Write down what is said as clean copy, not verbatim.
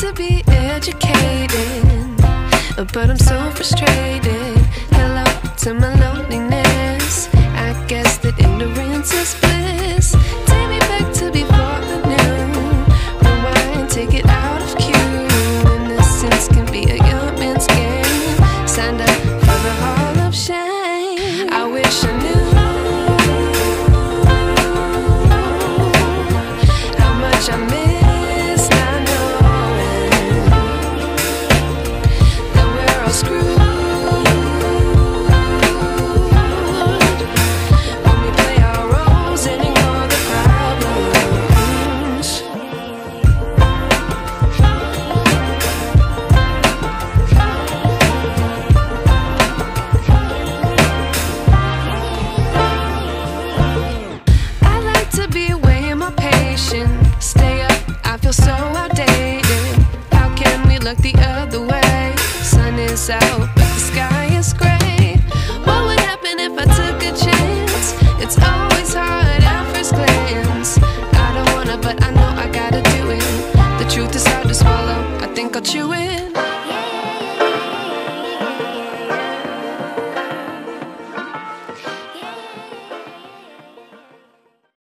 to be educated, but I'm so frustrated. Hello to my loneliness. I guess that ignorance is bliss. Take me back to before I knew. Rewind, take it out of cue. Innocence can be a young man's game. Signed up for the hall of shame. I wish I knew how much I miss not knowing that we're all screwed when we play our roles and ignore the problems. I like to be away in my patience. Stay up, I feel so outdated. How can we look the other